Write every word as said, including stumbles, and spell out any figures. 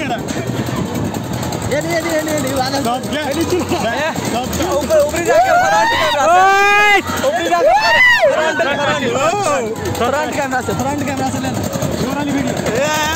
ये नहीं ये नहीं ये नहीं वाला सब क्या ऊपर ऊपर जाके फ्रंट कैमरा से ऊपर जाके फ्रंट फ्रंट कैमरा से फ्रंट कैमरा से लेना वीडियो